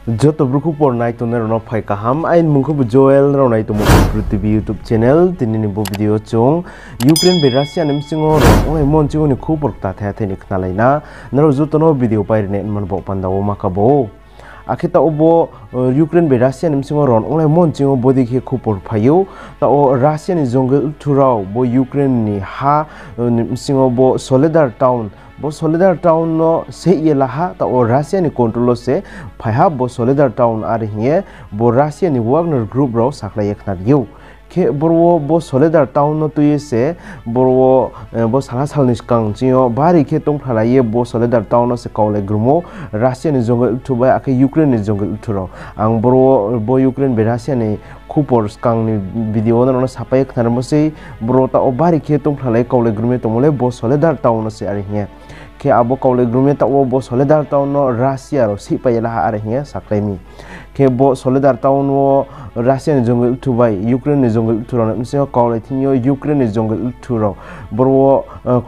Joto Bru pornai to nerono phai kaham ain mungkhu Joel ronai to Bru Tv YouTube channel tinini bo video chong Ukraine be Russia nim singo ro mon chingo ni khupor ta tha the ni khnalaina nero joto no video pai ne man bo pandawo makabo akita obo Ukraine be Russia nim singo ron mon chingo bodi khe khupor phayo ta o Russia ni jungle thurao bo Ukraine ni ha nim singo bo Soledar town bo Soledar town no Seih laha ta o Russia ni control se phaiha bo Soledar town ar hiye bo Russia ni Wagner group ro sakla yaknar yu ke borwo bo Soledar town no tuye se borwo bo sala sal niskang chio bari ke tong phalaye bo Soledar town no se kaule grumo Russia ni jungle thuba ake Ukraine ni jungle thuro ang borwo bo Ukraine be Russia ni khupor skang ni video no sapai khnarimo se bro ta o bari ke tong phalai kaule grume tomole bo Soledar town no se ar hiye ke abo kaule grume ta o bo Soledar town no Russia ro si payela ar hiye saklaimi ke bo Soledar town wo Russia ni jungle thubai Ukraine ni jungle thuro mse kaule thinyo Ukraine ni jungle thuro bro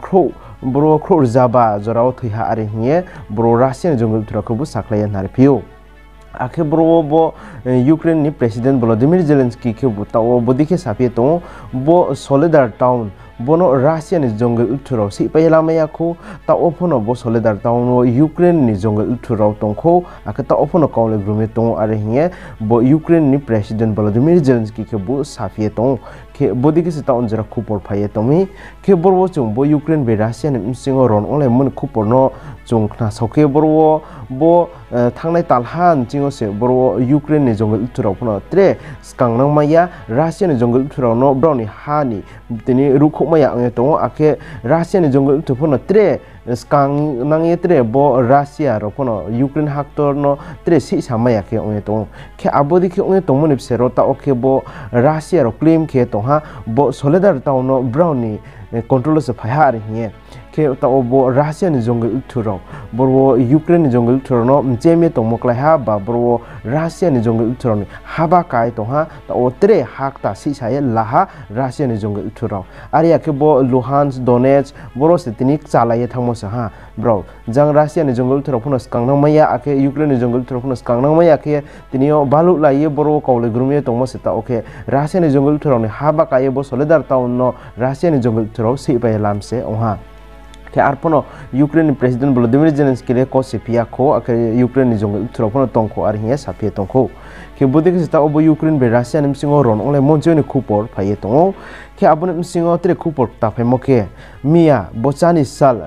kro zaba jorao thiha ar hiye bro Russia ni jungle thuro ko bu saklaya nar pio akhe bro bo Ukraine ni president Volodymyr Zelensky ke bu ta o bodi ke sapie to bo Soledar town bono Russia ni jungle thuro si payela maya ko ta ophono bo Soledar town no Ukraine ni jungle thuro tongkho akhe ta ophono kaule grume to are hiye bo Ukraine ni president Volodymyr Zelensky ke bu sapie to ke bodi ke ta onjara khupor phaye tomi ke borwo chung bo Ukraine be Russia ni singo ron onle mun khupor no chung khna sauke borwo bo thangnai talhan chingo se borwo Ukraine ni jungle thuro phono tre skang nang maya Russia ni jungle thuro no browni hani tini rukho maya nge to ake Russia ni jungle thu phono tre skang nang ye tre bo Russia ro phono Ukraine haktor no tre si samaya ke nge to ke abodi ke nge to mon sero ta oke bo Russia ro claim ke to ha bo Soledar town no browni control se phaya ri hiye ke ta bo Russia ni jungle thuro borwo Ukraine ni jungle thuro no mcheme to mokla ha ba borwo Russia ni jungle thuro ni haba kai to ha ta o tre hak ta si saye laha Russia ni jungle thuro aria ke bo Luhansk Donetsk boro se tinik chalaye thangmo sa ha bro jang Russia ni jungle thuro phono skangnang maya ake Ukraine ni jungle thuro phono skangnang maya ke tinio balu laye boro kaule grume to mo se ta oke Russia ni jungle thuro ni haba kai bo Soledar town no Russia ni jungle thuro si pa lamse oha ke arpono Ukraine president Volodymyr Zelensky le ko sepia ko ake Ukraine jungle thuro phono tongko ar hiye sapie tongko ke bodi ke sta obo Ukraine be Russia nim singo ron ole monjo ni khupor phaye tongo ke abone singo tre khupor ta phemo ke mia bochani sal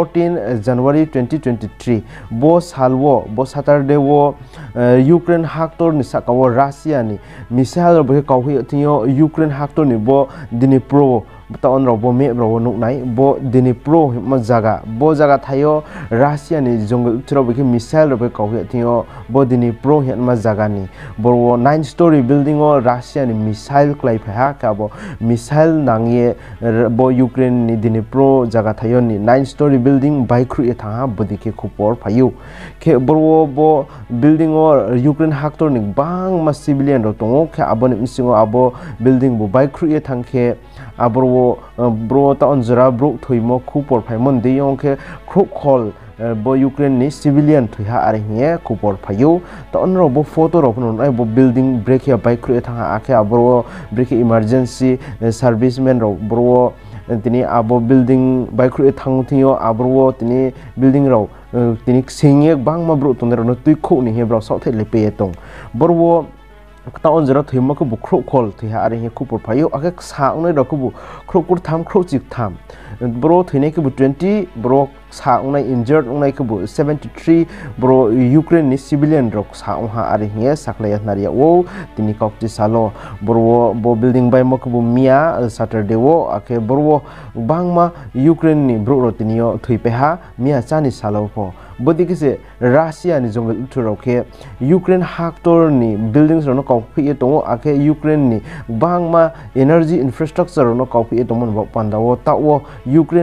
14 January 2023 bo salwo bo Saturday wo Ukraine haktor ni sakawo Russia ni missile bo ka hui thio Ukraine haktor ni bo Dnipro ta on ro bo me ro nuk nai bo Dnipro ma jaga thayo Russia ni jungle thro bo ke missile ro ka hui thio bo Dnipro he ma jaga ni bo 9 story building o Russia ni missile klai pha ka bo missile nangye bo Ukraine ni Dnipro jaga thayo ni 9 story building by khru e tha bodi ke khupor phayu ke bo building o Ukraine haktor ni bang ma civilian ro tongo ke abone misingo abo building bo by khru e thangke abro bro ta onjara bro thoimo khupor phaimon de yongke khru khol bo Ukraine ni civilian thuha ar hiye khupor phayu ta onro bo photo ro phon ai bo building break ya by khru e thanga ake abro break emergency servicemen ro bro tini abo building by khru e thang thio abro tini building ro tini singye bangma bro tonero no tui kho ni he bro so the lepe tong borwo ta on jara thima ko bu khro khol thiha ari he khupur phayo ake sa unai ro ko bu khro kur tham khro chik tham bro thine ke bu 20 bro sa unai injured unai ke bu 73 bro Ukraine ni civilian rok sa unha ari he saklaya naria wo tini kok ti salo bro bo building by mo ko bu mia Saturday wo ake bro bangma Ukraine ni bro ro tinio thuipe ha mia chani salo pho bodi kise Russia ni jungle thuro ke Ukraine haktor ni buildings ro no kawphi to ake Ukraine ni bangma energy infrastructure no kawphi to mon pandawo tawo Ukraine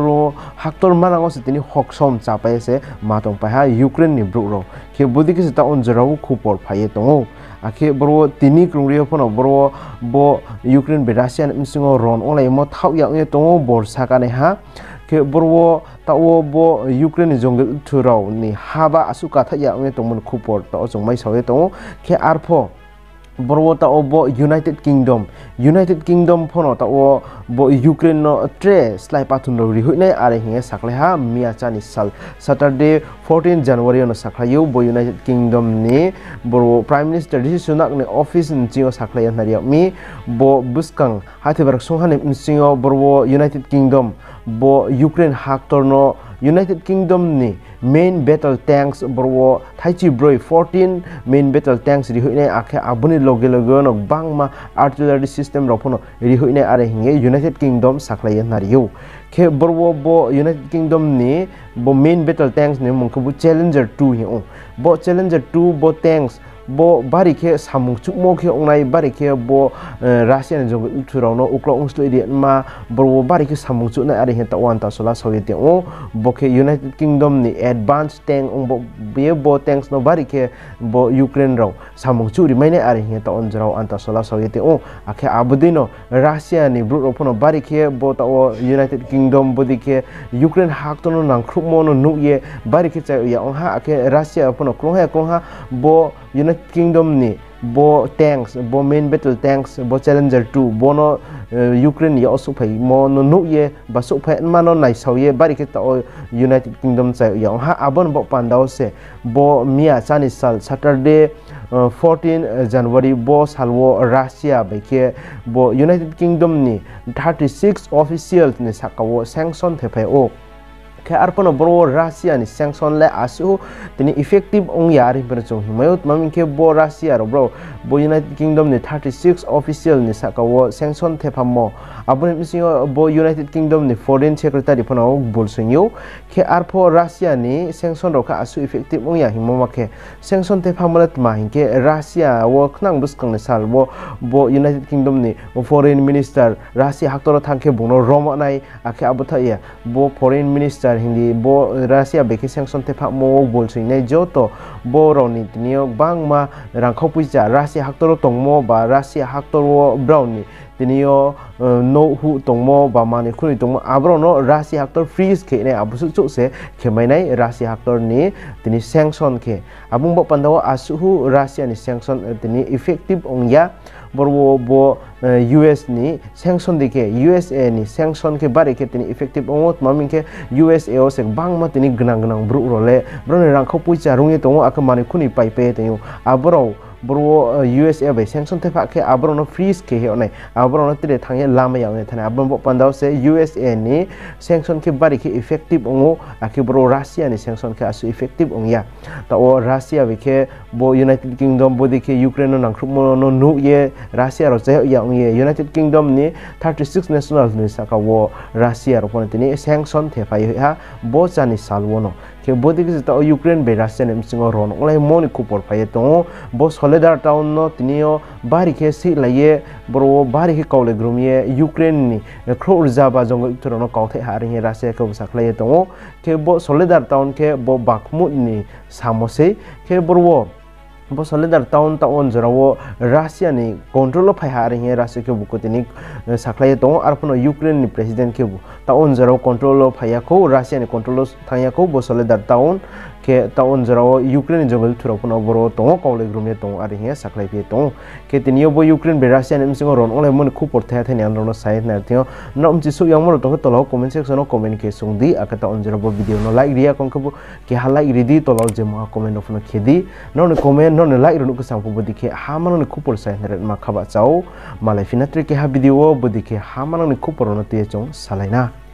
haktor manang se tini hoksom chapai se matong pa ha Ukraine ni bro ro ke bodi kise ta on jaraw khupor phaye to ake bro tini krungri phono bro bo Ukraine be Russia ni singo ron olai mo thau ya to borsa ka ne ha ke bro tawo bo Ukraine ni jongle thurau ni haba asuka thaya nge tongmon khupor ta ojongmai sawe tongo ke arpho borwo ta obo United Kingdom phono ta o bo Ukraine no tre slai pathun ro ri hoine are hinge sakle ha mia chani sal Saturday 14 January no saklayo bo United Kingdom ni bo Prime Minister Rishi Sunak ni office ni jio saklaya nariya mi bo buskang hati barak songhan ni singo borwo United Kingdom bo Ukraine haktor no United Kingdom ni main battle tanks borwo thaichi broi 14 main battle tanks ri hoine akhe abuni loge no bangma artillery system ropono ri hoine are hinge United Kingdom saklaya nariyo ke borwo bo United Kingdom ni bo main battle tanks ni mungkubu Challenger 2 hi bo Challenger 2 bo tanks bo bari ke samung chukmo ke ongnai bari ke bo Russian jong uthurauno uklo ungslo ri ma bo bari ke samung chuna ari heta wan ta sola soyete o bo ke United Kingdom ni advanced tank bo be bo tanks no bari ke bo Ukraine raw samung chu ri maine ari heta onjrau anta sola soyete o akhe abudino Russia ni bru ropono bari ke bo ta o United Kingdom bodi ke Ukraine haktono nangkhrumo no nuye bari ke cha ya onha akhe Russia pono klongha bo United Kingdom ni bo tanks bo main battle tanks bo Challenger 2 bono Ukraine ya osu phai mo no nuye basu phai mano nai sauye bari ke ta United Kingdom cha ya ha abon bo pandao se bo mia chani sal Saturday 14 January bo salwo Russia beke bo United Kingdom ni 36 officials ni sakawo sanction thepai o ke arpono bro Russia ni sanction le asu tini effective ong yari berchong himayut mamin ke bo Russia ro bro bo United Kingdom ni 36 official ni sakawo sanction thepamo abun misingo bo United Kingdom ni foreign secretary phono bolsingyo ke arpo Russia ni sanction ro ka asu effective ong ya himoma ke sanction thepamala tma hinke Russia wo khnang buskang ni sal bo United Kingdom ni foreign minister Russia haktor thangke bungno romo nai akhe abutha ya bo foreign minister hindi bo Russia beki sanction te phak mo bolsing nei joto bo roni tinio bangma rangkhopuja Russia haktoro tongmo ba Russia haktoro brown ni tinio no hu tongmo ba mani khuni tongmo abrono Russia haktor freeze ke ne abusu chu se khemainai Russia haktor ni tini sanction ke abung bo pandawa asuhu Russia ni sanction tini effective ongya borwo bo US ni sanction dike USA ni sanction ke bare ke tini effective ongot mamin ke USA o sek bangma tini gnang bru role brone rang khopui charungi tongo akamani khuni paipe teyo abro bro USA by sanction te phak ke abro no freeze ke he onai abro no tire thangye lama yaw ne thana abon bo pandao se USA ni sanction ke bare ke effective ongo akhi bro Russia ni sanction ke asu effective ongya ta o Russia be ke bo United Kingdom bodi ke Ukraine no nangkhrumo no nu ye Russia ro che ya ongye United Kingdom ni 36 nationals ni saka wo Russia ro pon tini sanction the phai ha bo chani salwono ke bodi ke ta Ukraine be Russia nem singo ron olai moni kupor phai to bo Soledar town no tinio bari ke si laye bro bari ke kaule grumye Ukraine ni khro rzaba jong turono kauthe hari he Russia ke saklaye to ke bo Soledar town ke bo Bakhmut ni samose ke bro bo Soledar town ta on jarawo Russia ni control phai hari he Russia ke bukotini saklaye to arpono Ukraine ni president ke bu ta on jarawo control phaya ko Russia ni control thaya ko bo Soledar town ke taon jarawo Ukraine jungle thurapun oboro tongo kaule grumye tong ari he saklai pe tong ke tinio bo Ukraine be Russia nem singo ron ole mon khupor the the nan ron sai na thio nom chi su yang mo tong tolo comment section no comment ke sungdi akata on jarawo video no like ria kong kabu ke hala iridi tolo je ma comment of no khedi no comment no like ron ku sang pu bodi ke ha man no khupor sai na ma khaba chao malai finatri ke ha video bodi ke ha man no khupor no te chong salaina